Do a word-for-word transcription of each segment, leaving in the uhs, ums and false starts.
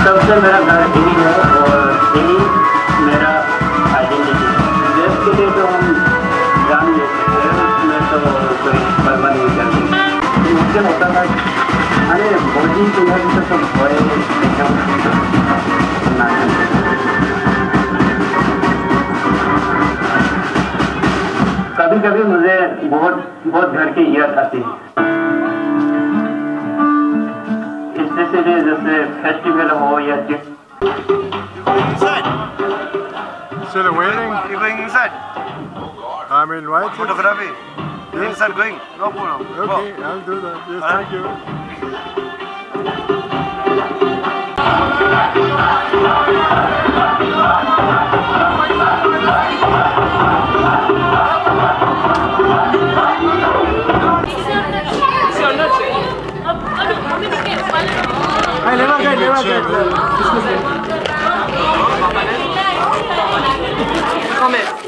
तब से मेरा घर यही है और यही मेरा आइडेंटिटी है। देश के लिए तो हम जान लेते हैं, उसमें तो कोई परवाह नहीं करती। मुझसे होता था अरे भोजी के घर से तो भोए कभी कभी मुझे बहुत बहुत घर की याद आती है। इसलिए जैसे फेस्टिवल हो या Still waiting? You going inside? I'm invited. Photography? Yes. Inside going? No problem. Okay, I'll do that. Yes, Huh? thank you. I never get, never get. Come here.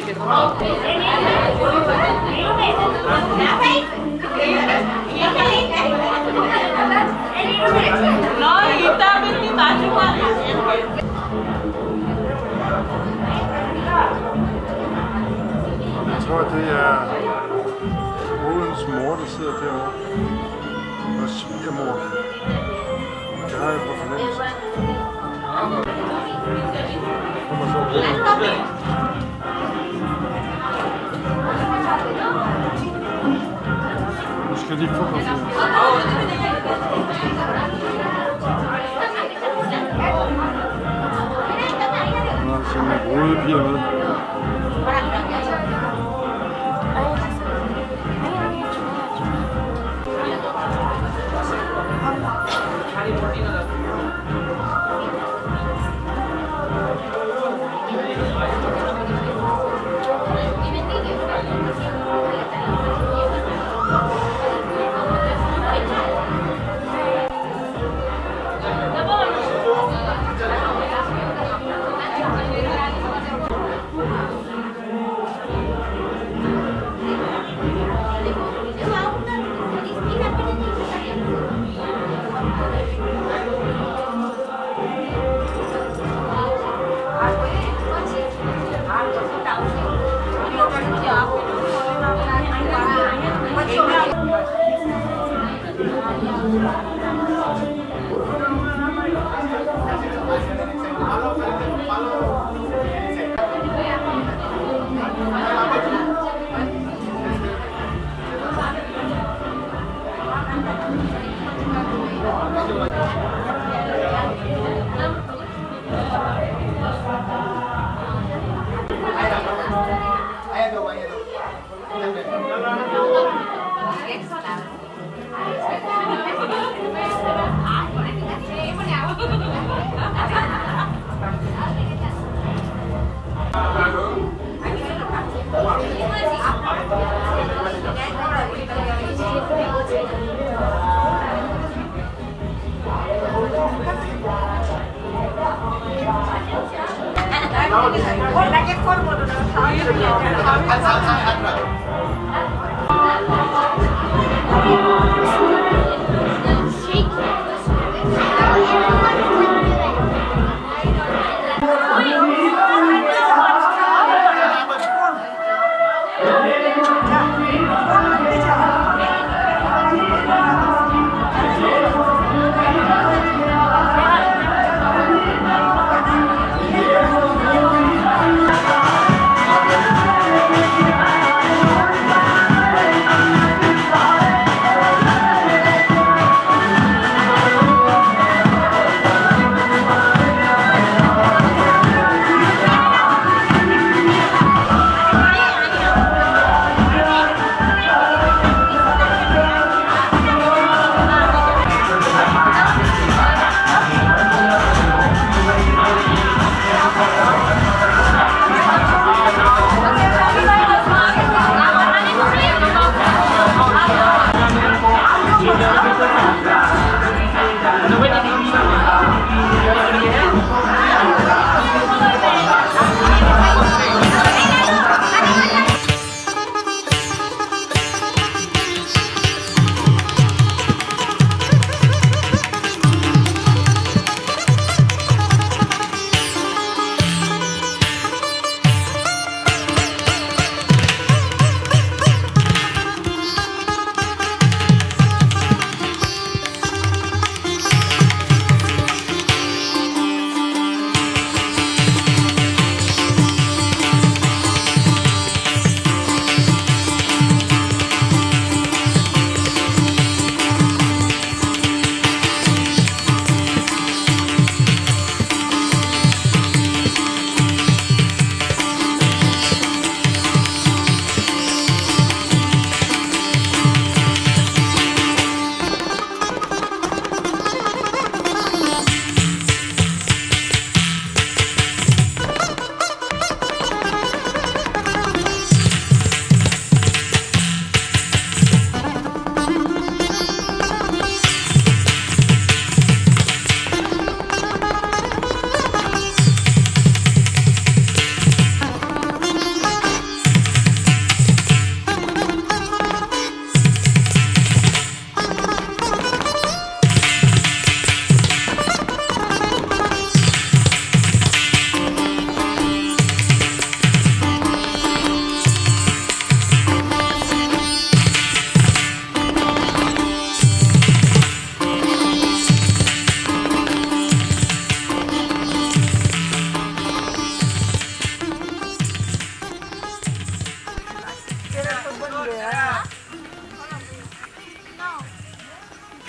No, kita mesti baju mana? Jeg tror, det er Odens mor, der sidder derovre. Og svigermor. Det har jeg på fornemmelse. Kommer så på. Nu skal de fotografere. Nu er der sådan en brudepiger med.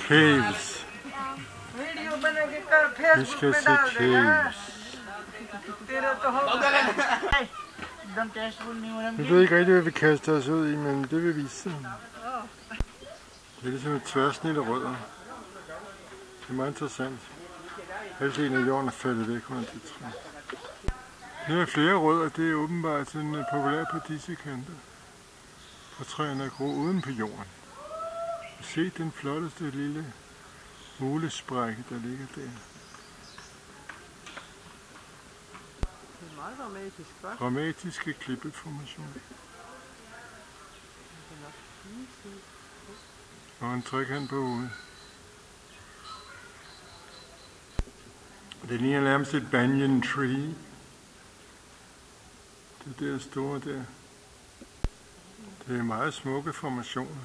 caves. Vi skal se caves. Jeg ved ikke rigtig, hvad vi kaster os ud i, men det vil vise sig. Det er ligesom et tværsnit af rødder. Det er meget interessant. Halvdelen af jorden er faldet væk under det træ. Her er flere rødder, det er åbenbart sådan populært på disse kanter. For træerne er grå uden på jorden. Se den flotteste lille mulesprække, der ligger der. Det er meget dramatisk, hva'? Dramatiske klippeformationer. Og en trekant på hovedet. Det ligner nærmest et banyan tree. Det der store der. Det er meget smukke formationer.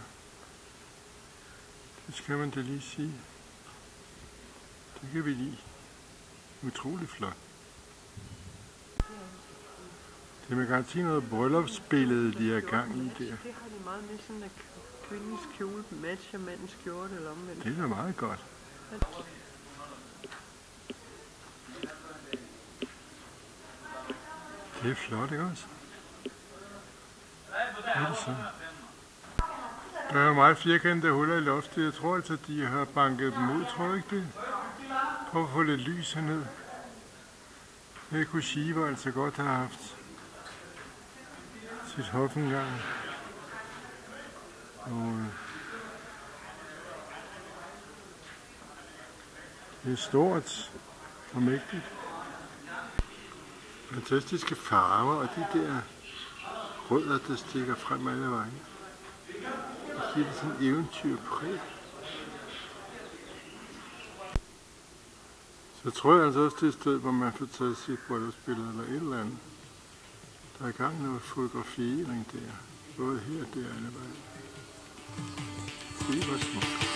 Det skal man da lige sige. Det kan vi lide. Utrolig flot. Det er med garanti noget bryllupsbillede, de er gang i der. Det har de meget med sådan, at kvindens kjole matcher mandens skjorte eller omvendt. Det er da meget godt. Det er flot, ikke også? Hvad er det så? Der er meget firkantede huller i loftet. Jeg tror altså, de har banket dem ud, tror du ikke det? Prøv at få lidt lys herned. Det kunne Shiva altså godt have haft sit hof engang. Og det er stort og mægtigt. Fantastiske farver og de der rødder, der stikker frem alle vejen. Det giver det sådan en eventyrpræg. Så tror jeg altså også, det er et sted, hvor man får taget sit bryllupsbillede eller et eller andet. Der er i gang noget fotografering der. Både her og der alle vejen. Det var smukt.